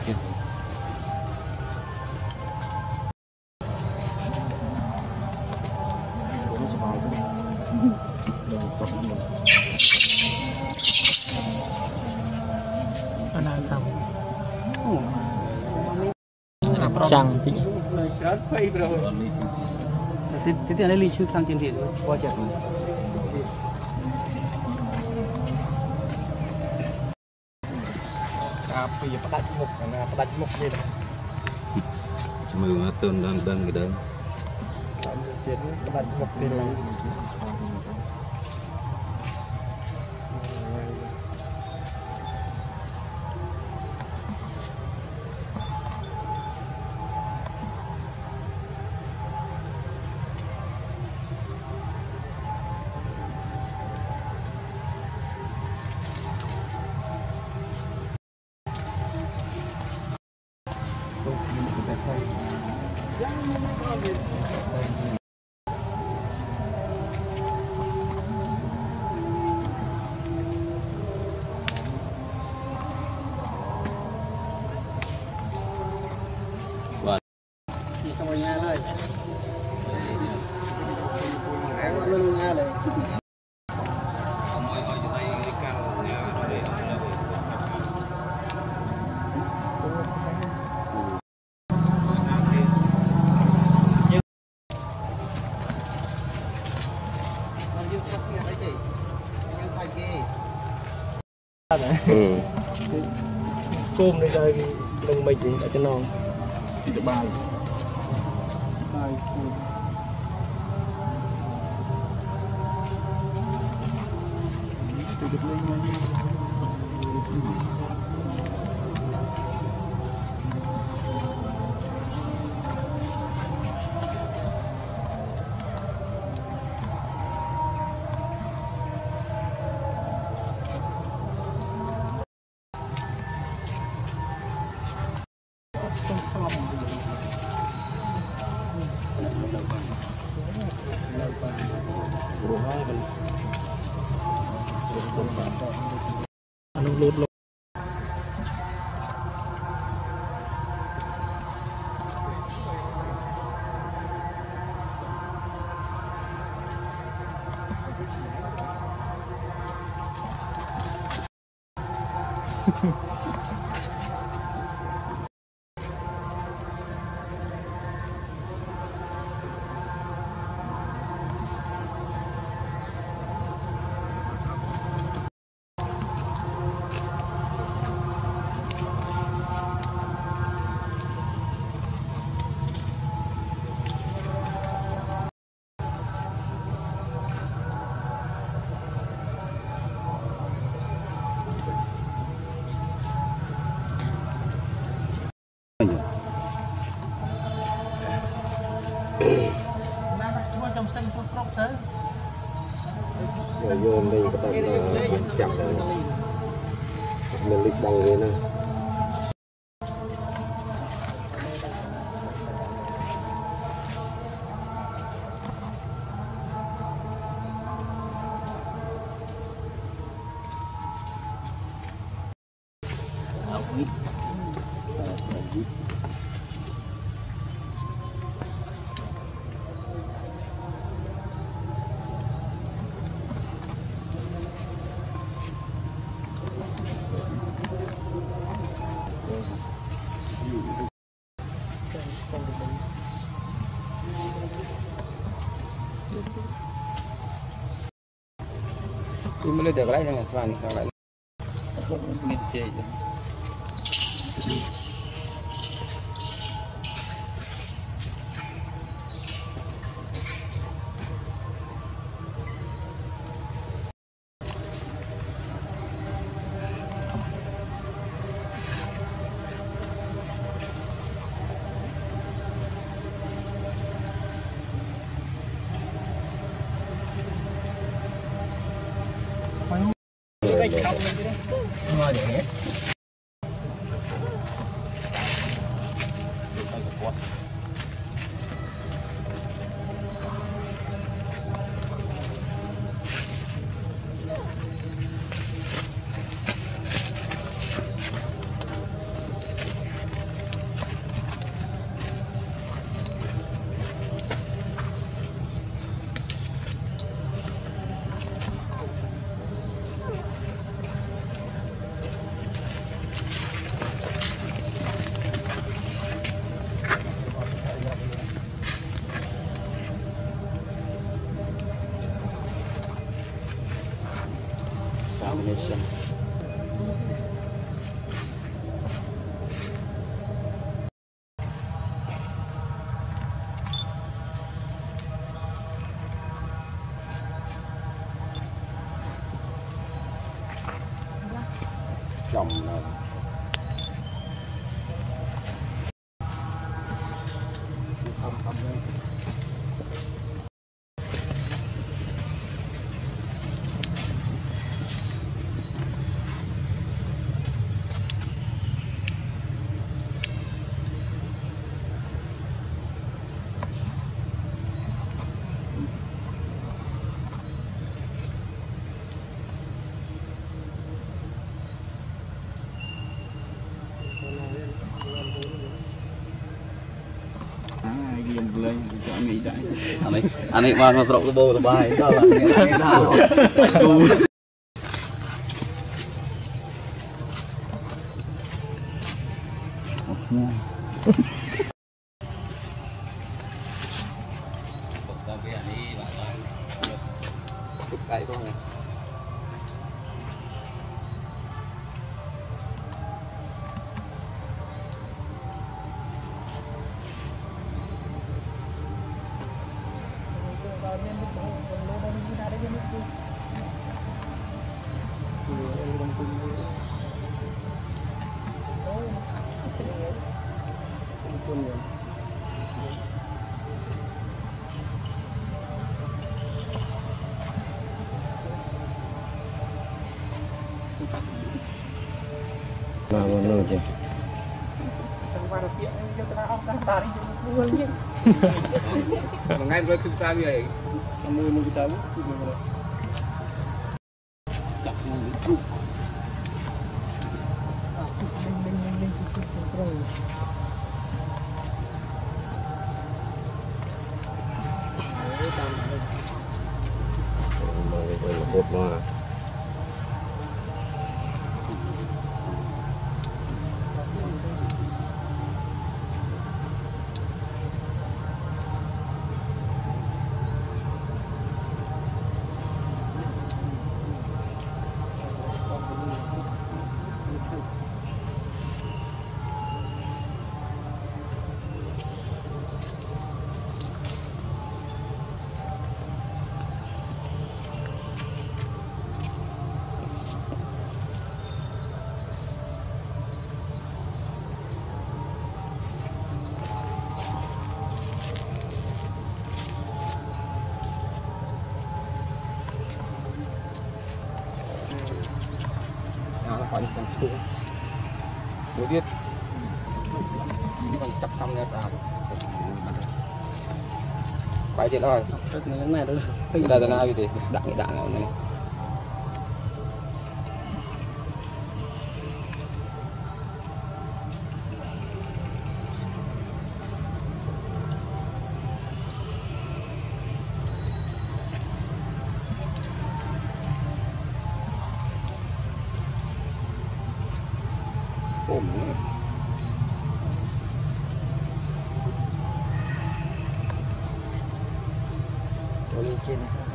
Chẳng tí thế này linh chụp sang trên điện qua chặt bây giờ bắt mục đi đó mưa tơn đơn cái đó bắt mục đi đó Scum đây đây đồng mình ở trên non thì được bài lột lột rồi vô đây các bạn chặt rồi mình lịch bằng thế này Ini boleh dah kalau dengan selang kalau ini cek. examination. Chồng là anh ấy mà rộng cái bô là bài đó là cái nào chạy không này. Mà nó chứ. Ngay rồi chúng ta về mua cái tấm một mà khỏi còn thua mới biết còn chắc xong ra sao phải chết rồi này đó đây là nào thì đặng cái đạn này ôm nữa. Lên trên